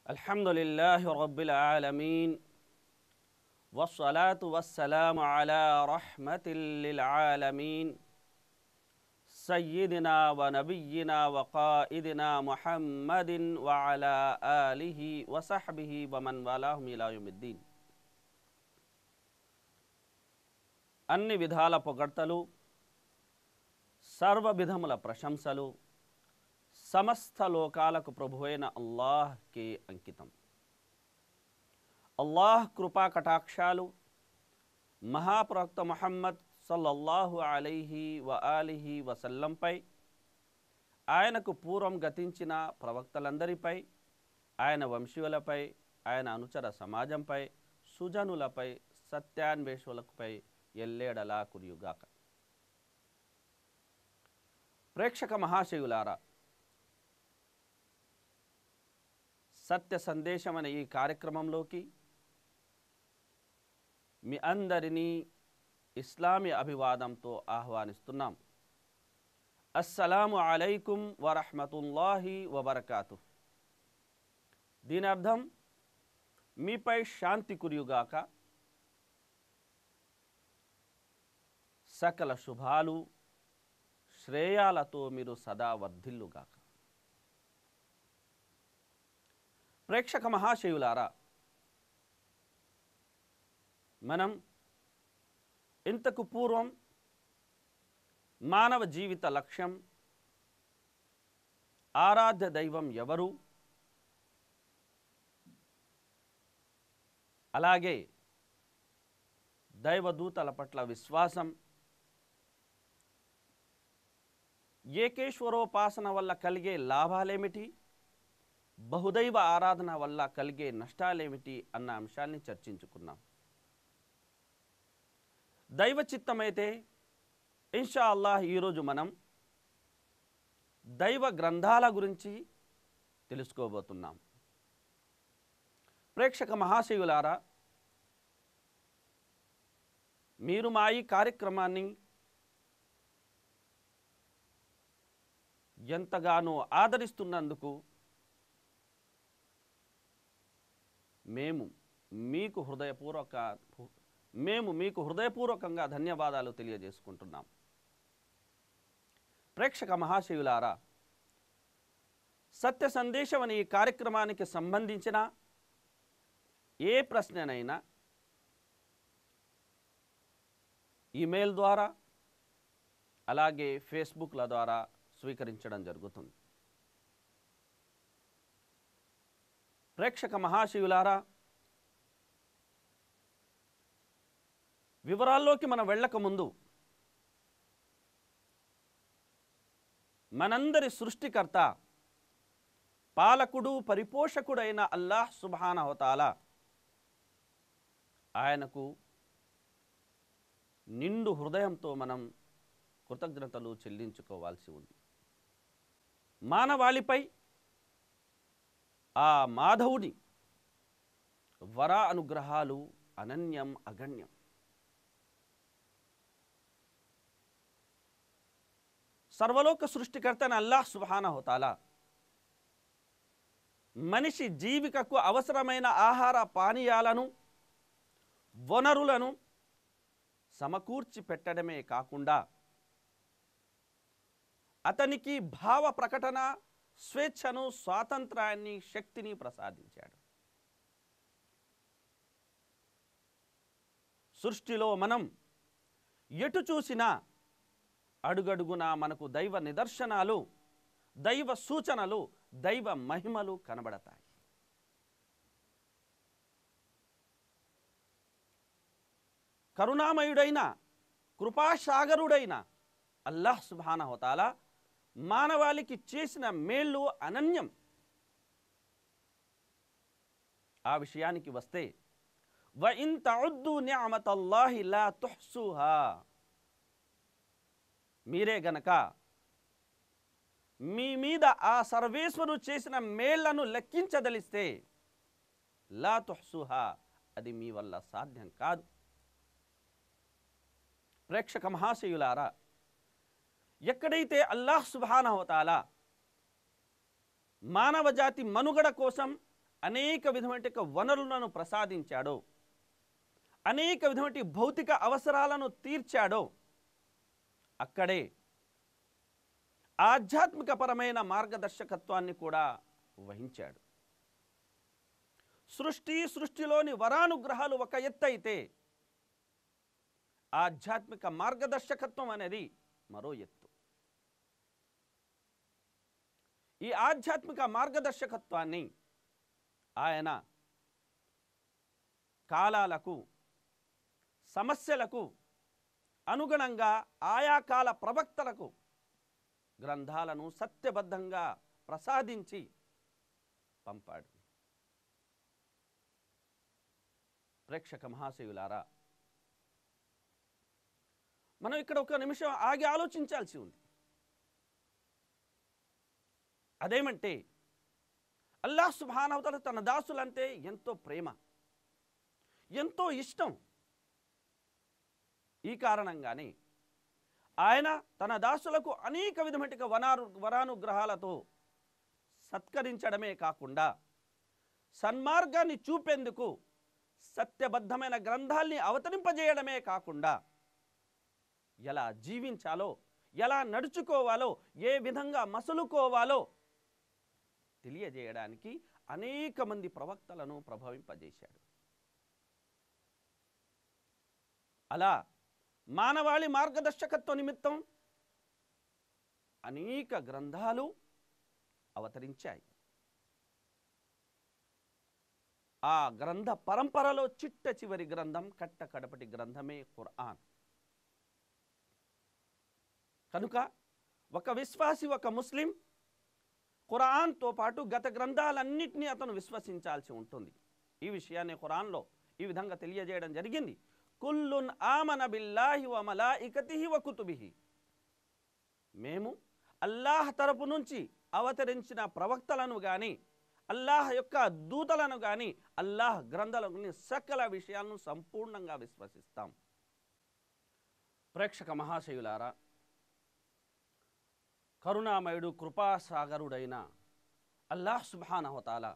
అల్హమ్దులిల్లాహి రబ్బిల్ ఆలమీన్ వస్సలాతు వస్సలాము అలా రహ్మతిల్ లిల్ ఆలమీన్ సయ్యిదినా వ నబియ్యినా వ ఖాయిదినా ముహమ్మదిన్ వ అలా ఆలిహి వ సహ్బిహి వ మన్ వాలాహుమ్ ఇలా యౌమిద్దీన్. అన్ని విధాల పొగడ్తలు, సర్వవిధముల ప్రశంసలు సమస్త లోకాలకు ప్రభువైన అల్లాహ్కే అంకితం. అల్లాహ్ కృపా కటాక్షాలు మహాప్రవక్త ముహమ్మద్ సల్లల్లాహు అలైహి వ ఆలిహి వసల్లంపై, ఆయనకు పూర్వం గతించిన ప్రవక్తలందరిపై, ఆయన వంశీయులపై, ఆయన అనుచర సమాజంపై, సుజనులపై, సత్యాన్వేషులపై ఎల్లేడలా కురియుగాక. ప్రేక్షక మహాశయులారా, సత్య సందేశం అనే ఈ కార్యక్రమంలోకి మీ అందరినీ ఇస్లామీ అభివాదంతో ఆహ్వానిస్తున్నాం. అస్సలాము అలైకుం వరహ్మతుల్లాహి వబరకాతుహ్. దీని అర్థం మీపై శాంతి కురియుగాక, సకల శుభాలు శ్రేయాలతో మీరు సదా వర్ధిల్లుగాక. ప్రేక్షక మహాశయులారా, మనం ఇంతకు పూర్వం మానవ జీవిత లక్ష్యం, ఆరాధ్య దైవం ఎవరు, అలాగే దైవదూతల పట్ల విశ్వాసం, ఏకేశ్వరోపాసన వల్ల కలిగే లాభాలేమిటి, బహుదైవ ఆరాధన వల్ల కలిగే నష్టాలేమిటి అన్న అంశాన్ని చర్చించుకున్నాం. దైవ చిత్తమైతే ఇన్షా అల్లాహ్ ఈరోజు మనం దైవ గ్రంథాల గురించి తెలుసుకోబోతున్నాం. ప్రేక్షక మహాశయులారా, మీరు మా ఈ కార్యక్రమాన్ని ఎంతగానో ఆదరిస్తున్నందుకు మేము మీకు హృదయపూర్వకంగా ధన్యవాదాలు తెలియజేసుకుంటున్నాం. ప్రేక్షక మహాశయులారా, సత్య సందేశం అనే ఈ కార్యక్రమానికి సంబంధించిన ఏ ప్రశ్ననైనా ఈమెయిల్ ద్వారా, అలాగే ఫేస్బుక్ల ద్వారా స్వీకరించడం జరుగుతుంది. ప్రేక్షక మహాశయులారా, వివరాల్లోకి మనం వెళ్ళక ముందు మనందరి సృష్టికర్త, పాలకుడు, పరిపోషకుడైన అల్లాహ్ సుబ్హానహు వ తఆలా, ఆయనకు నిండు హృదయంతో మనం కృతజ్ఞతలు చెల్లించుకోవాల్సి ఉంది. మానవాళిపై ఆ మాధవుని వర అనుగ్రహాలు అనన్యం, అగణ్యం. సర్వలోక సృష్టికర్తన అల్లాహ్ సుబ్హానహు వ తఆలా మనిషి జీవికకు అవసరమైన ఆహార పానీయాలను, వనరులను సమకూర్చి పెట్టడమే కాకుండా అతనికి భావ ప్రకటన స్వేచ్ఛను, స్వాతంత్రాన్ని, శక్తిని ప్రసాదించాడు. సృష్టిలో మనం ఎటు చూసినా అడుగడుగునా మనకు దైవ నిదర్శనాలు, దైవ సూచనలు, దైవ మహిమలు కనబడతాయి. కరుణామయుడైన, కృపాసాగరుడైన అల్లాహ్ సుబ్హానహు వ తఆలా మానవాళికి చేసిన మేళ్ళు అనన్యం. ఆ విషయానికి వస్తే, వ ఇన్ తఉద్దు నిఅమతల్లాహి లా తుహ్సుహా, మీరే గనక మీ మీద ఆ సర్వేశ్వరుడు చేసిన మేళ్లను లెక్కించదలిస్తే, లా తుహ్సుహా, అది మీ వల్ల సాధ్యం కాదు. ప్రేక్షక మహాశయులారా, ఎక్కడైతే అల్లాహ్ సుబ్హానహు వ తఆలా మానవ జాతి మనుగడ కోసం అనేక విధమైన వనరులను ప్రసాదించాడో, అనేక విధమైన భౌతిక అవసరాలను తీర్చాడో, అక్కడే ఆధ్యాత్మికపరమైన మార్గదర్శకత్వాన్ని కూడా వహించాడు. సృష్టిలోని వరానుగ్రహాలు ఒక ఎత్తు అయితే, ఆధ్యాత్మిక మార్గదర్శకత్వం అనేది మరో ఎత్తు. ఈ ఆధ్యాత్మిక మార్గదర్శకత్వాన్ని ఆయన కాలాలకు, సమస్యలకు అనుగుణంగా ఆయా కాల ప్రవక్తలకు గ్రంథాలను సత్యబద్ధంగా ప్రసాదించి పంపాడు. ప్రేక్షక మహాశయులారా, మనం ఇక్కడ ఒక నిమిషం ఆగి ఆలోచించాల్సి ఉంది. అదేమంటే, అల్లాహ్ సుబ్హానహు వ తఆలా తన దాసులంటే ఎంతో ప్రేమ, ఎంతో ఇష్టం. ఈ కారణంగానే ఆయన తన దాసులకు అనేక విధమైన వరానుగ్రహాలతో సత్కరించడమే కాకుండా, సన్మార్గాన్ని చూపేందుకు సత్యబద్ధమైన గ్రంథాల్ని అవతరింపజేయడమే కాకుండా, ఎలా జీవించాలో, ఎలా నడుచుకోవాలో, ఏ విధంగా మసలుకోవాలో తెలియజేయడానికి అనేక మంది ప్రవక్తలను ప్రభవింపజేశాడు. అలా మానవాళి మార్గదర్శకత్వ నిమిత్తం అనేక గ్రంథాలు అవతరించాయి. ఆ గ్రంథ పరంపరలో చిట్ట చివరి గ్రంథం, కట్ట కడపటి గ్రంథమే ఖురాన్. కనుక ఒక విశ్వాసి, ఒక ముస్లిం ఖురాన్తో పాటు గత గ్రంథాలన్నింటినీ అతను విశ్వసించాల్సి ఉంటుంది. ఈ విషయాన్ని ఖురాన్లో ఈ విధంగా తెలియజేయడం జరిగింది. కుల్లున్ ఆమన బిల్లాహి వ మలాయికతిహి వ కుతుబిహి. మేము అల్లాహ్ తరపు నుంచి అవతరించిన ప్రవక్తలను కానీ, అల్లాహ్ యొక్క దూతలను కానీ, అల్లాహ్ గ్రంథాలను, సకల విషయాలను సంపూర్ణంగా విశ్వసిస్తాం. ప్రేక్షక మహాశయులారా, కరుణామయుడు, కృపాసాగరుడైన అల్లాహ్ సుబ్హానహు వ తఆలా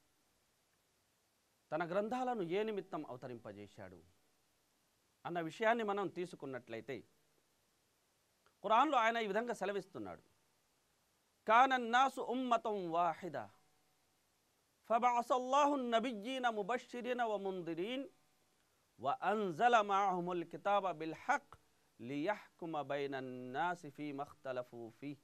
తన గ్రంథాలను ఏ నిమిత్తం అవతరింపజేశాడు అన్న విషయాన్ని మనం తీసుకున్నట్లయితే, ఖురాన్లో ఆయన ఈ విధంగా సెలవిస్తున్నాడు. కానన్నాసు ఉమ్మతం వాహిద ఫబఅసల్లాహు నబియ్యీన ముబశ్శిరీన వ ముందిరీన్ వ అన్జల మఅహుముల్ కితాబ బిల్ హక్ లియహ్కుమ బైనన్నాసి ఫీమా ఇఖ్తలఫూ ఫీహ్.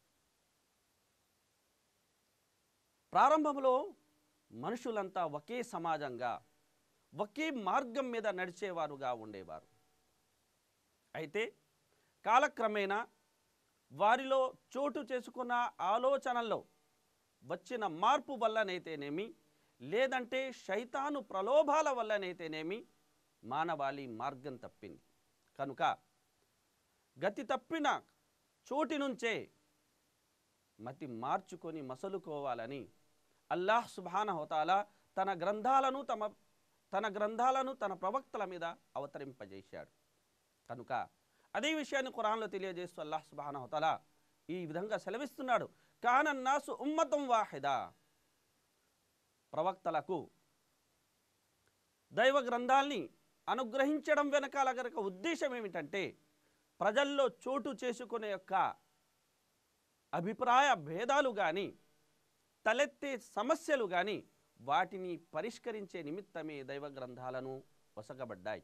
ప్రారంభంలో మనుషులంతా ఒకే సమాజంగా, ఒకే మార్గం మీద నడిచేవారుగా ఉండేవారు. అయితే కాలక్రమేణా వారిలో చోటు చేసుకున్న ఆలోచనల్లో వచ్చిన మార్పు వల్లనైతేనేమి, లేదంటే శైతాను ప్రలోభాల వల్లనైతేనేమి మానవాళి మార్గం తప్పింది. కనుక గతి తప్పిన చోటి నుంచే మతి మార్చుకొని మసలుకోవాలని అల్లాహ్ సుబ్హానహు వ తఆలా తన గ్రంథాలను తన ప్రవక్తల మీద అవతరింపజేశాడు. కనుక అదే విషయాన్ని ఖురాన్లో తెలియజేస్తూ అల్లాహ్ సుబ్హానహు వ తఆలా ఈ విధంగా సెలవిస్తున్నాడు. కానన్నాసు ఉమ్మతం వాహిద. ప్రవక్తలకు దైవ గ్రంథాల్ని అనుగ్రహించడం వెనకాల గనక ఉద్దేశం ఏమిటంటే, ప్రజల్లో చోటు చేసుకునే యొక్క అభిప్రాయ భేదాలు కానీ, తలెత్తే సమస్యలు కానీ వాటిని పరిష్కరించే నిమిత్తమే దైవ గ్రంథాలను వసగబడ్డాయి.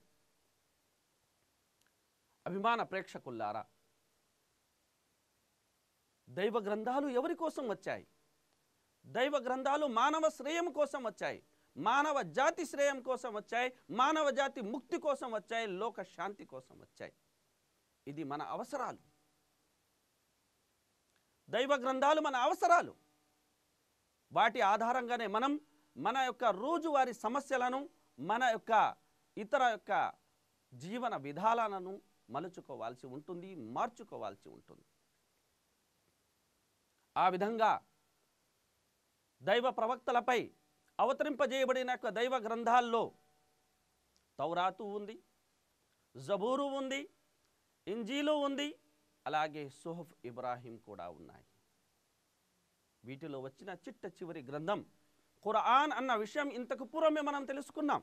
అభిమాన ప్రేక్షకుల్లారా, దైవ గ్రంథాలు ఎవరి కోసం వచ్చాయి? దైవ గ్రంథాలు మానవ శ్రేయం కోసం వచ్చాయి, మానవ జాతి శ్రేయం కోసం వచ్చాయి, మానవ జాతి ముక్తి కోసం వచ్చాయి, లోక శాంతి కోసం వచ్చాయి. ఇది మన అవసరాలు. దైవ గ్రంథాలు మన అవసరాలు. వాటి ఆధారంగానే మనం మన యొక్క రోజువారీ సమస్యలను, మన యొక్క ఇతర యొక్క జీవన విధానాలను మలుచుకోవాల్సి ఉంటుంది, మార్చుకోవాల్సి ఉంటుంది. ఆ విధంగా దైవ ప్రవక్తలపై అవతరింపజేయబడిన యొక్క దైవ గ్రంథాల్లో తౌరాతు ఉంది, జబూరు ఉంది, ఇంజీలు ఉంది, అలాగే సుహుఫ్ ఇబ్రాహీం కూడా ఉన్నాయి. వీటిలో వచ్చిన చిట్ట చివరి గ్రంథం ఖురాన్ అన్న విషయం ఇంతకు పూర్వమే మనం తెలుసుకున్నాం.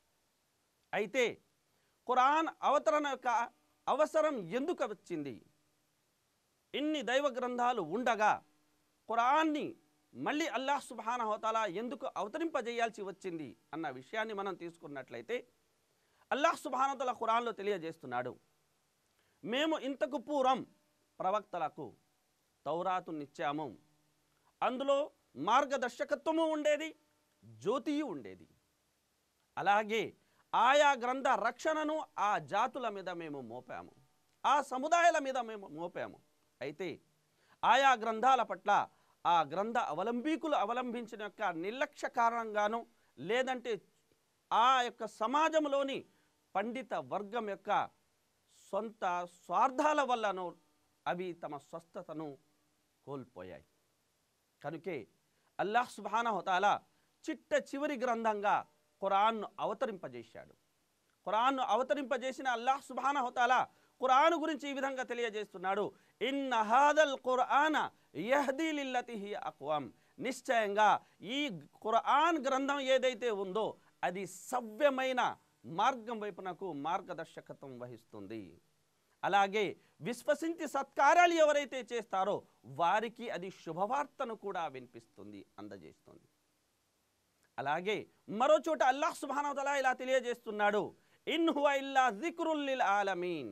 అయితే ఖురాన్ అవతరణ యొక్క అవసరం ఎందుకు వచ్చింది? ఇన్ని దైవ గ్రంథాలు ఉండగా ఖురాన్ని మళ్ళీ అల్లాహ్ సుబ్హానహు వ తఆలా ఎందుకు అవతరింపజేయాల్సి వచ్చింది అన్న విషయాన్ని మనం తీసుకున్నట్లయితే, అల్లాహ్ సుబ్హానహు వ తఆలా ఖురాన్లో తెలియజేస్తున్నాడు, మేము ఇంతకు పూర్వం ప్రవక్తలకు తౌరాతునిచ్చాము, అందులో మార్గదర్శకత్వము ఉండేది, జ్యోతియు ఉండేది. అలాగే ఆయా గ్రంథ రక్షణను ఆ జాతుల మీద మేము మోపాము, ఆ సముదాయాల మీద మేము మోపాము. అయితే ఆయా గ్రంథాల పట్ల ఆ గ్రంథ అవలంబీకులు అవలంబించిన యొక్క నిర్లక్ష్య కారణంగాను, లేదంటే ఆ యొక్క సమాజంలోని పండిత వర్గం యొక్క సొంత స్వార్థాల వల్లనో అవి తమ స్వస్థతను కోల్పోయాయి. కనుకే అల్లాహ్ సుబ్హానహు వ తఆలా చిట్ట చివరి గ్రంథంగా ఖురాన్ను అవతరింపజేశాడు. ఖురాన్ను అవతరింపజేసిన అల్లాహ్ సుబ్హానహు వ తఆలా ఖురాన్ గురించి ఈ విధంగా తెలియజేస్తున్నాడు, ఇన్న హాదల్ ఖురాన యహ్దీ లిల్లతి హియ అక్వం. నిశ్చయంగా ఈ ఖురాన్ గ్రంథం ఏదైతే ఉందో అది సవ్యమైన మార్గం వైపునకు మార్గదర్శకత్వం వహిస్తుంది. అలాగే విశ్వసించి సత్కార్యాలు ఎవరైతే చేస్తారో వారికి అది శుభవార్తను కూడా వినిపిస్తుంది, అందజేస్తుంది. అలాగే మరో చోట అల్లాహ్ సుబ్హానహు వ తఆలా ఇలా తెలియజేస్తున్నాడు, ఇన్ హువ ఇల్లా జిక్రుల్ లిల్ ఆలమీన్.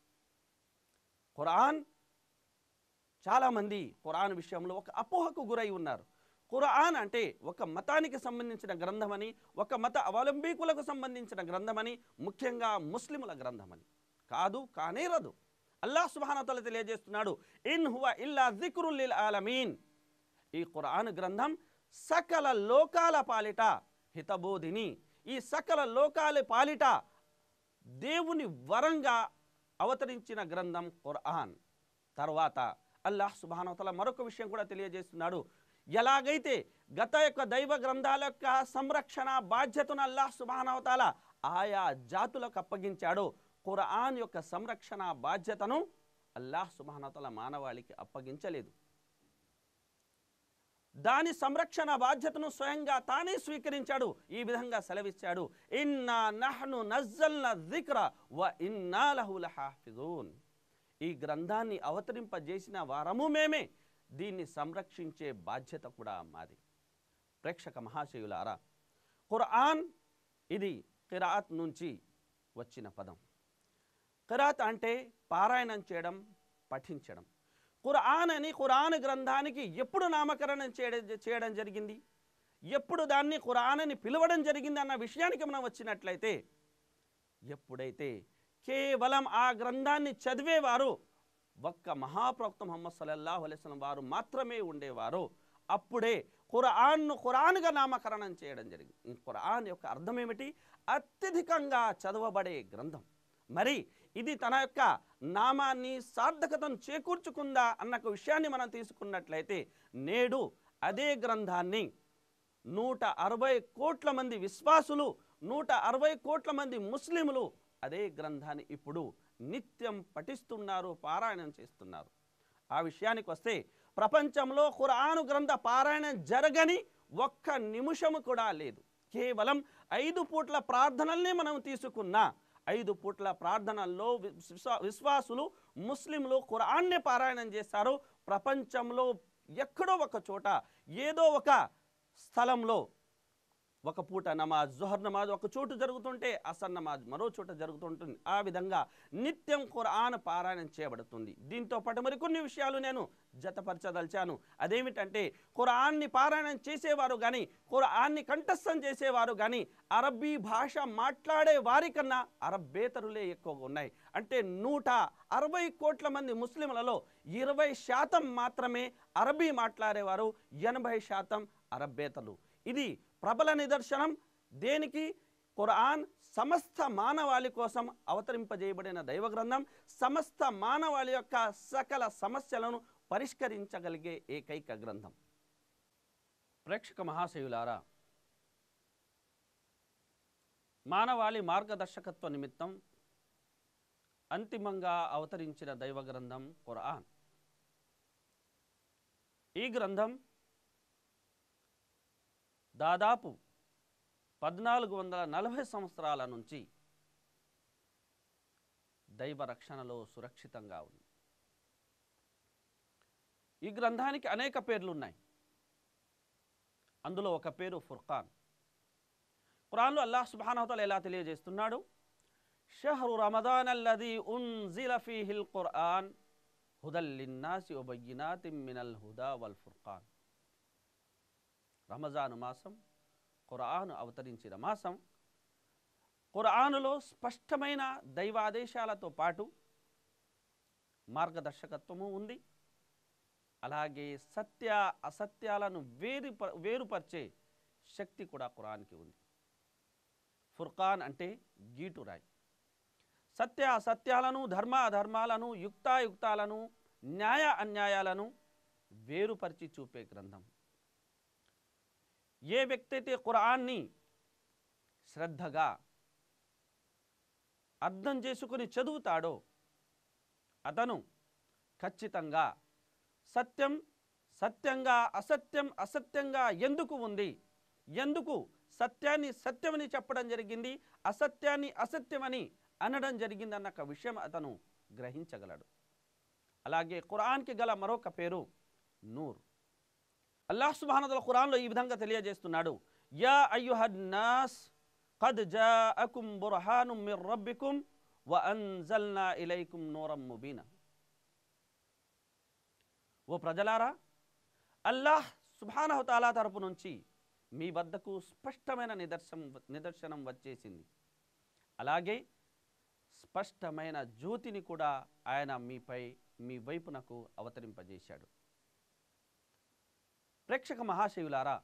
ఖురాన్, చాలామంది ఖురాన్ విషయంలో ఒక అపోహకు గురై ఉన్నారు. ఖురాన్ అంటే ఒక మతానికి సంబంధించిన గ్రంథమని, ఒక మత అవలంబీకులకు సంబంధించిన గ్రంథమని, ముఖ్యంగా ముస్లిముల గ్రంథమని. కాదు, కానేరదు. అల్లాహ్ సుబ్హానహు వ తఆలా తెలియజేస్తున్నాడు, ఇన్ హువ ఇల్లా జిక్రుల్ లిల్ ఆలమీన్. ఈ ఖురాన్ గ్రంథం సకల లోకాల పాలిట హితబోధిని, ఈ సకల లోకాల పాలిట దేవుని వరంగా అవతరించిన గ్రంథం ఖురాన్. తర్వాత అల్లాహ్ సుబ్హానహు వ తఆలా మరొక విషయం కూడా తెలియజేస్తున్నాడు, ఎలాగైతే గత యొక్క దైవ గ్రంథాల యొక్క సంరక్షణ బాధ్యతను అల్లాహ్ సుబ్హానహు వ తఆలా ఆయా జాతులకు అప్పగించాడో, ఖురాన్ యొక్క సంరక్షణ బాధ్యతను అల్లాహ్ సుబ్హానహు వ తఆలా మానవాళికి అప్పగించలేదు. దాని సంరక్షణ బాధ్యతను స్వయంగా తానే స్వీకరించాడు. ఈ విధంగా సెలవిచ్చాడు, ఇన్నా నహ్ను నజ్జల్నా జిక్ర వ ఇన్నా లహు లహాఫిజూన్. ఈ గ్రంథాన్ని అవతరింపజేసిన వారము మేమే, దీన్ని సంరక్షించే బాధ్యత కూడా మాది. ప్రేక్షక మహాశయులారా, ఖురాన్ ఇది ఖిరాత్ నుంచి వచ్చిన పదం. ఖిరాత్ అంటే పారాయణం చేయడం, పఠించడం. ఖురాన్ అని ఖురాన్ గ్రంథానికి ఎప్పుడు నామకరణం చేయడం జరిగింది, ఎప్పుడు దాన్ని ఖురాన్ అని పిలవడం జరిగింది అన్న విషయానికి మనం వచ్చినట్లయితే, ఎప్పుడైతే కేవలం ఆ గ్రంథాన్ని చదివేవారు ఒక్క మహాప్రవక్త ముహమ్మద్ సల్లల్లాహు అలైహి వసల్లం వారు మాత్రమే ఉండేవారు, అప్పుడే ఖురాన్ను ఖురాన్గా నామకరణం చేయడం జరిగింది. ఖురాన్ యొక్క అర్థం ఏమిటి? అత్యధికంగా చదవబడే గ్రంథం. మరి ఇది తన యొక్క నామాన్ని సార్థకతను చేకూర్చుకుందా అన్న విషయాన్ని మనం తీసుకున్నట్లయితే, నేడు అదే గ్రంథాన్ని 160 కోట్ల మంది విశ్వాసులు, 160 కోట్ల మంది ముస్లిములు అదే గ్రంథాన్ని ఇప్పుడు నిత్యం పఠిస్తున్నారు, పారాయణం చేస్తున్నారు. ఆ విషయానికి వస్తే, ప్రపంచంలో ఖురాను గ్రంథ పారాయణం జరగని ఒక్క నిమిషము కూడా లేదు. కేవలం 5 పూట్ల ప్రార్థనల్ని మనం తీసుకున్నా, 5 పూట్ల ప్రార్థనల్లో విశ్వాసులు, ముస్లింలు ఖురాన్నే పారాయణం చేస్తారు. ప్రపంచంలో ఎక్కడో ఒక చోట, ఏదో ఒక స్థలంలో ఒక పూట నమాజ్, జుహర్ నమాజ్ ఒక చోటు జరుగుతుంటే అసర్ నమాజ్ మరో చోట జరుగుతుంటుంది. ఆ విధంగా నిత్యం ఖురాన్ పారాయణం చేయబడుతుంది. దీంతో పాటు మరికొన్ని విషయాలు నేను జతపరచదలిచాను. అదేమిటంటే, ఖురాన్ని పారాయణం చేసేవారు కానీ, ఖురాన్ని కంఠస్థం చేసేవారు కానీ అరబ్బీ భాష మాట్లాడే వారికన్నా అరబ్బేతరులే ఎక్కువగా ఉన్నాయి. అంటే 160 కోట్ల మంది ముస్లింలలో 20% మాత్రమే అరబీ మాట్లాడేవారు, 80% అరబ్బేతలు. ఇది ప్రబల నిదర్శనం. దేనికి? ఖురాన్ సమస్త మానవాళి కోసం అవతరింపజేయబడిన దైవ గ్రంథం, సమస్త మానవాళి యొక్క సకల సమస్యలను పరిష్కరించగలిగే ఏకైక గ్రంథం. ప్రేక్షక మహాశయులారా, మానవాళి మార్గదర్శకత్వ నిమిత్తం అంతిమంగా అవతరించిన దైవ గ్రంథం ఖురాన్. ఈ గ్రంథం దాదాపు 1440 సంవత్సరాల నుంచి దైవ రక్షణలో సురక్షితంగా ఉంది. ఈ గ్రంథానికి అనేక పేర్లు ఉన్నాయి. అందులో ఒక పేరు ఫుర్ఖాన్. ఖురాన్లో అల్లాహ్ సుబ్హానహు వ తఆలా ఎలా తెలియజేస్తున్నాడు? షహ్రు రమదాన్ అల్లదీ ఉన్జిల ఫీహిల్ ఖుర్ఆన్ హుదల్ లిన్నాసి వ బయ్యినాతిన్ మినల్ హుదా వల్ ఫుర్ఖాన్. రమజాను మాసం, ఖురాను అవతరించిన మాసం. ఖురానులో స్పష్టమైన దైవాదేశాలతో పాటు మార్గదర్శకత్వము ఉంది. అలాగే సత్య అసత్యాలను వేరుపరిచే శక్తి కూడా ఖురాన్కి ఉంది. ఫుర్ఖాన్ అంటే గీటురాయి. సత్య అసత్యాలను, ధర్మ అధర్మాలను, యుక్తాయుక్తాలను, న్యాయ అన్యాయాలను వేరుపరిచి చూపే గ్రంథం. ఏ వ్యక్తి అయితే ఖురాన్ని శ్రద్ధగా అర్థం చేసుకుని చదువుతాడో అతను ఖచ్చితంగా సత్యం సత్యంగా, అసత్యం అసత్యంగా ఎందుకు ఉంది, ఎందుకు సత్యాన్ని సత్యమని చెప్పడం జరిగింది, అసత్యాన్ని అసత్యమని అనడం జరిగింది అన్న ఒక విషయం అతను గ్రహించగలడు. అలాగే ఖురాన్కి గల మరొక పేరు నూర్. అల్లాహ్ సుబ్హానహు వ తఆలా ఖురాన్లో ఈ విధంగా తెలియజేస్తున్నాడు, యా అయ్యుహన్నాస్ ఖద్ జాఅకుం బుర్హానుం మిర్ రబ్బికుం వ అన్జల్నా ఇలైకుం నూరం ముబీనా. ఓ ప్రజలారా, అల్లాహ్ సుబ్హానహు వ తఆలా తరపు నుంచి మీ వద్దకు స్పష్టమైన నిదర్శనం వచ్చేసింది. అలాగే స్పష్టమైన జ్యోతిని కూడా ఆయన మీ వైపునకు అవతరింపజేశాడు. ప్రేక్షక మహాశయులారా,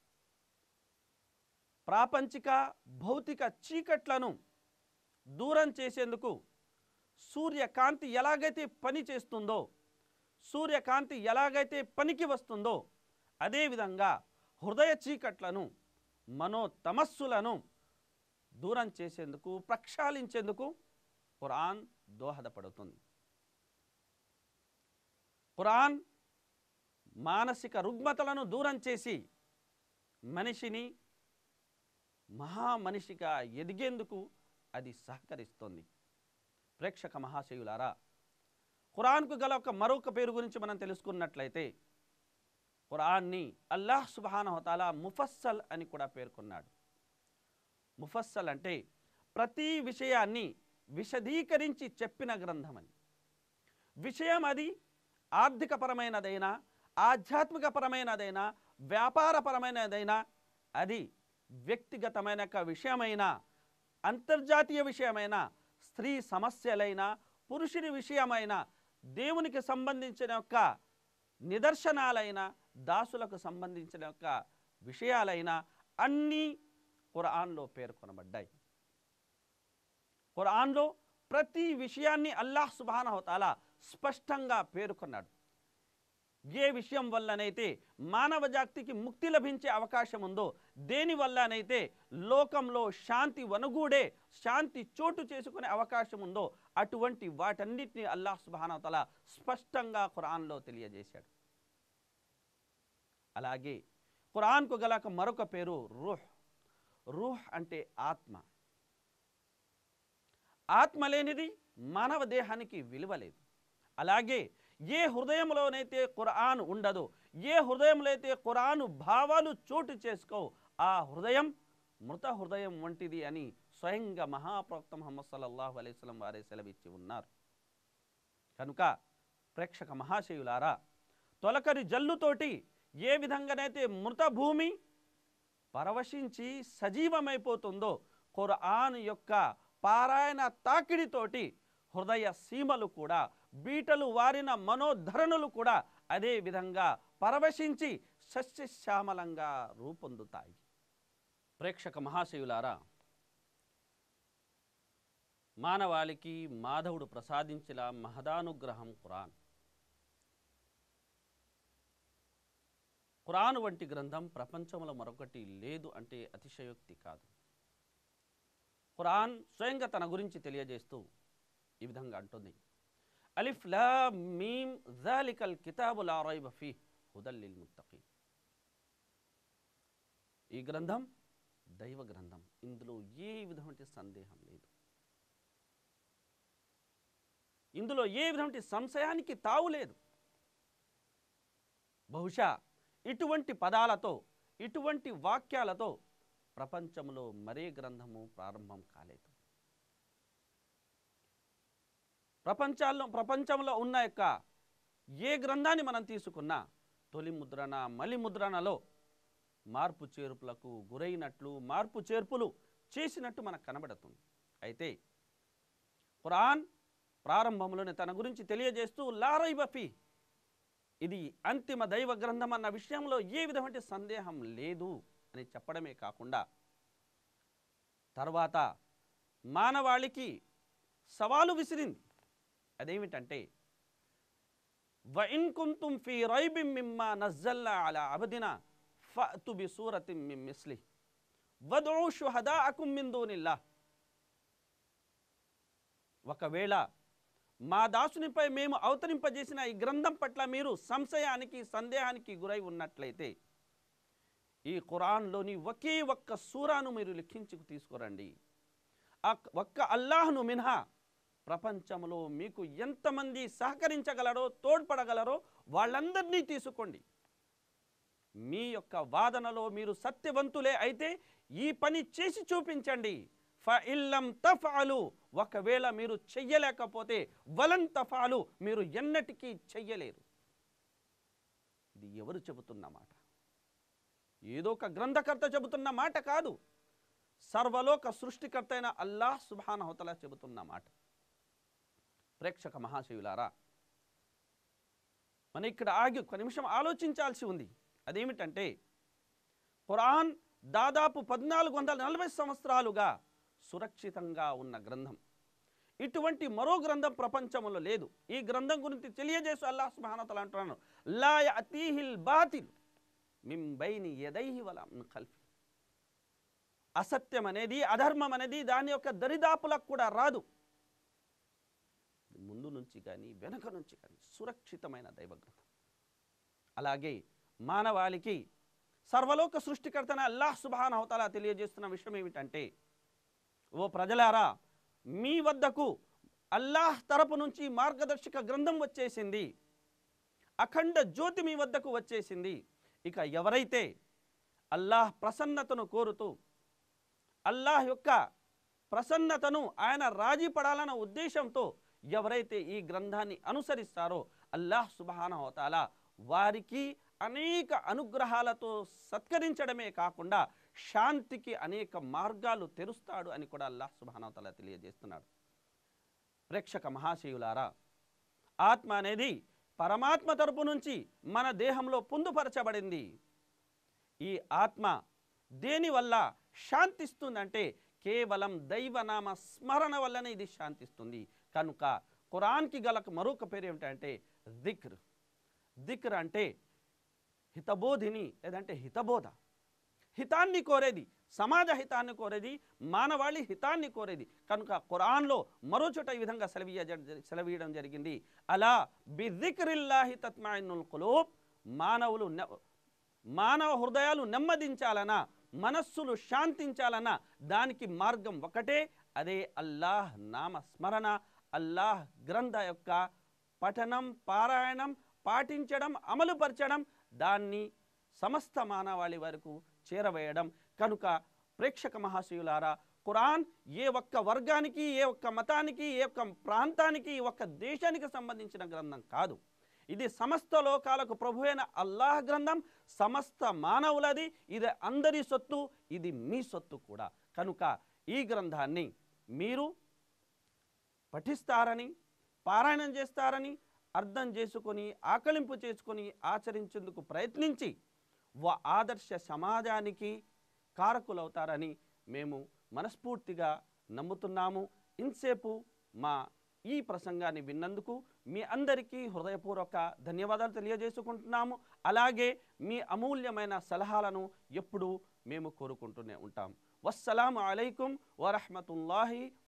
ప్రాపంచిక భౌతిక చీకట్లను దూరం చేసేందుకు సూర్యకాంతి ఎలాగైతే పని చేస్తుందో, సూర్యకాంతి ఎలాగైతే పనికి వస్తుందో, అదేవిధంగా హృదయ చీకట్లను, మనోతమస్సులను దూరం చేసేందుకు, ప్రక్షాళించేందుకు ఖురాన్ దోహదపడుతుంది. ఖురాన్ మానసిక రుగ్మతలను దూరం చేసి మనిషిని మహామనిషిగా ఎదిగేందుకు అది సహకరిస్తుంది. ప్రేక్షక మహాశయులారా, ఖురాన్కు గల మరొక పేరు గురించి మనం తెలుసుకున్నట్లయితే, ఖురాన్ని అల్లాహ్ సుబ్హానహు వ తఆలా ముఫస్సల్ అని కూడా పేర్కొన్నాడు. ముఫస్సల్ అంటే ప్రతి విషయాన్ని విశదీకరించి చెప్పిన గ్రంథమని. విషయం అది ఆర్థికపరమైనదైనా, ఆధ్యాత్మికపరమైనదైనా, వ్యాపారపరమైనదైనా, అది వ్యక్తిగతమైన విషయమైనా, అంతర్జాతీయ విషయమైనా, స్త్రీ సమస్యలైనా, పురుషుని విషయమైనా, దేవునికి సంబంధించిన యొక్క నిదర్శనాలైనా, దాసులకు సంబంధించిన యొక్క విషయాలైనా అన్నీ ఖురాన్లో పేర్కొనబడ్డాయి. ఖురాన్లో ప్రతి విషయాన్ని అల్లాహ్ సుబ్హానహు వ తఆలా స్పష్టంగా పేర్కొన్నాడు. ఏ విషయం వల్లనైతే మానవ జాతికి ముక్తి లభించే అవకాశం ఉందో, దేని వల్లనైతే లోకంలో శాంతి వనుగూడే, శాంతి చోటు చేసుకునే అవకాశం ఉందో, అటువంటి వాటన్నిటిని అల్లాహ్ సుబ్హానహు వ తఆలా స్పష్టంగా ఖురాన్లో తెలియజేశాడు. అలాగే ఖురాన్కు గల మరొక పేరు రూహ్. రూహ్ అంటే ఆత్మ. ఆత్మ లేనిది మానవ దేహానికి విలువ లేదు. అలాగే ఏ హృదయంలోనైతే ఖురాన్ ఉండదో, ఏ హృదయంలో అయితే ఖురాను భావాలు చోటు చేసుకో, ఆ హృదయం మృత హృదయం వంటిది అని స్వయంగా మహాప్రవక్త ముహమ్మద్ సల్లల్లాహు అలైహి వసల్లం వారే సెలవిచ్చి ఉన్నారు. కనుక ప్రేక్షక మహాశయులారా, తొలకరి జల్లుతోటి ఏ విధంగానైతే మృత భూమి పరవశించి సజీవమైపోతుందో, ఖురాన్ యొక్క పారాయణ తాకిడితోటి హృదయ సీమలు కూడా, బీటలు వారిన మనోధరణులు కూడా అదే విధంగా పరవశించి సస్యశ్యామలంగా రూపొందుతాయి. ప్రేక్షక మహాశయులారా, మానవాళికి మాధవుడు ప్రసాదించిన మహదానుగ్రహం ఖురాన్. ఖురాన్ వంటి గ్రంథం ప్రపంచంలో మరొకటి లేదు అంటే అతిశయోక్తి కాదు. ఖురాన్ స్వయంగా తన గురించి తెలియజేస్తూ ఈ విధంగా అంటుంది, అలిఫ్ లామ్ మీమ్ జాలికల్ కితాబు లా రైబ ఫీహ్ హుదల్ లిల్ ముత్తఖీన్. ఈ గ్రంథం దైవ గ్రంథం, ఇందులో ఏ విధమైన సందేహం లేదు, ఇందులో ఏ విధమైన సంశయానికి తావు లేదు. బహుశా ఇటువంటి పదాలతో, ఇటువంటి వాక్యాలతో ప్రపంచంలో మరే గ్రంథము ప్రారంభం కాలేదు. ప్రపంచంలో ఉన్న యొక్క ఏ గ్రంథాన్ని మనం తీసుకున్నా తొలి ముద్రణ, మలి ముద్రణలో మార్పు చేర్పులకు గురైనట్లు, మార్పు చేర్పులు చేసినట్టు మనకు కనబడుతుంది. అయితే ఖురాన్ ప్రారంభంలోనే తన గురించి తెలియజేస్తూ లా రైబ ఫీ, ఇది అంతిమ దైవ గ్రంథం అన్న విషయంలో ఏ విధమైన సందేహం లేదు అని చెప్పడమే కాకుండా తర్వాత మానవాళికి సవాలు విసిరింది. అదేమిటంటే వఇన్ కుంతుం ఫీ రైబిన్ మిమ్మా నజ్జల్నా అలా అబ్దినా ఫఅతు బిసూరతిన్ మిన్ మిస్లిహి వద్ఉ షుహదాఅకుం మిన్ దూనిల్లాహ్. ఒకవేళ మా దాసునిపై మేము అవతరింపజేసిన ఈ గ్రంథం పట్ల మీరు సంశయానికి, సందేహానికి గురై ఉన్నట్లయితే ఈ ఖురాన్లోని ఒకే ఒక్క సూరాను మీరు లిఖించుకు తీసుకురండి. ఆ ఒక్క అల్లాహ్ను మినహా ప్రపంచంలో మీకు ఎంతమంది సహకరించగలరో, తోడ్పడగలరో వాళ్ళందరినీ తీసుకోండి. మీ యొక్క వాదనలో మీరు సత్యవంతులే అయితే ఈ పని చేసి చూపించండి. ఫఇల్లం తఫఅలు, ఒకవేళ మీరు చెయ్యలేకపోతే వలన్ తఫఅలు, మీరు ఎన్నటికీ చెయ్యలేరు. ఇది ఎవరు చెబుతున్న మాట? ఏదో ఒక గ్రంథకర్త చెబుతున్న మాట కాదు, సర్వలోక సృష్టికర్త అయిన అల్లాహ్ సుబ్హానహు వ తఆలా చెబుతున్న మాట. ప్రేక్షక మహాశివులారా, మనం ఇక్కడ ఆగి ఒక నిమిషం ఆలోచించాల్సి ఉంది. అదేమిటంటే ఖురాన్ దాదాపు 1440 సంవత్సరాలుగా సురక్షితంగా ఉన్న గ్రంథం. ఇటువంటి మరో గ్రంథం ప్రపంచంలో లేదు. ఈ గ్రంథం గురించి తెలియజేస్తూ అల్లాహ్ సుబ్హానహు వ తఆలా అంటున్నాడు, లా యఅతీహిల్ బాతిల్ మిన్ బైని యదైహి వలా మిన్ ఖల్ఫి. అసత్యం అనేది, అధర్మం అనేది దాని యొక్క దరిదాపులకు కూడా రాదు. ముందు నుంచి కానీ వెనక నుంచి కానీ సురక్షితమైన దైవగ్రంథం. అలాగే మానవాళికి సర్వలోక సృష్టికర్తన అల్లాహ్ సుబ్హానహు వ తఆలా తెలియజేస్తున్న విషయం ఏమిటంటే, ఓ ప్రజలారా, మీ వద్దకు అల్లాహ్ తరపు నుంచి మార్గదర్శక గ్రంథం వచ్చేసింది, అఖండ జ్యోతి మీ వద్దకు వచ్చేసింది. ఇక ఎవరైతే అల్లాహ్ ప్రసన్నతను కోరుతూ, అల్లాహ్ యొక్క ప్రసన్నతను, ఆయన రాజీ పడాలన్న ఉద్దేశంతో ఎవరైతే ఈ గ్రంథాన్ని అనుసరిస్తారో అల్లాహ్ సుబ్హానహు వ తఆలా వారికి అనేక అనుగ్రహాలతో సత్కరించడమే కాకుండా శాంతికి అనేక మార్గాలు తెరుస్తాడు అని కూడా అల్లాహ్ సుబ్హానహు వ తఆలా తెలియజేస్తున్నాడు. ప్రేక్షక మహాశయులారా, ఆత్మ అనేది పరమాత్మ తరపు నుంచి మన దేహంలో పొందుపరచబడింది. ఈ ఆత్మ దేనివల్ల శాంతిస్తుందంటే కేవలం దైవనామ స్మరణ వల్లనే ఇది శాంతిస్తుంది. కనుక ఖురాన్కి గల మరొక పేరు ఏమిటంటే జిక్ర్. జిక్ర్ అంటే హితబోధిని, లేదంటే హితబోధ. హితాన్ని కోరేది, సమాజ హితాన్ని కోరేది, మానవాళి హితాన్ని కోరేది. కనుక ఖురాన్లో మరో చోట ఈ విధంగా సెలవీయడం జరిగింది, అలా బిజిక్రిల్లాహి తత్మఇన్నుల్ ఖులూబ్. మానవ హృదయాలు నెమ్మదించాలన్నా, మనస్సులు శాంతించాలన్నా దానికి మార్గం ఒకటే, అదే అల్లాహ్ నామస్మరణ, అల్లాహ్ గ్రంథ యొక్క పఠనం, పారాయణం, పాటించడం, అమలుపరచడం, దాన్ని సమస్త మానవాళి వరకు చేరవేయడం. కనుక ప్రేక్షక మహాశయులారా, ఖురాన్ ఏ ఒక్క వర్గానికి, ఏ ఒక్క మతానికి, ఏ ఒక్క ప్రాంతానికి, ఏ ఒక్క దేశానికి సంబంధించిన గ్రంథం కాదు. ఇది సమస్త లోకాలకు ప్రభువైన అల్లాహ్ గ్రంథం, సమస్త మానవులది. ఇది అందరి సొత్తు, ఇది మీ సొత్తు కూడా. కనుక ఈ గ్రంథాన్ని మీరు పఠిస్తారని, పారాయణం చేస్తారని, అర్థం చేసుకొని, ఆకలింపు చేసుకొని, ఆచరించేందుకు ప్రయత్నించి ఆదర్శ సమాజానికి కారకులవుతారని మేము మనస్ఫూర్తిగా నమ్ముతున్నాము. ఇంతసేపు మా ఈ ప్రసంగాన్ని విన్నందుకు మీ అందరికీ హృదయపూర్వక ధన్యవాదాలు తెలియజేసుకుంటున్నాము. అలాగే మీ అమూల్యమైన సలహాలను ఎప్పుడూ మేము కోరుకుంటూనే ఉంటాం. వస్సలాము అలైకుం వరహ్మతుల్లాహి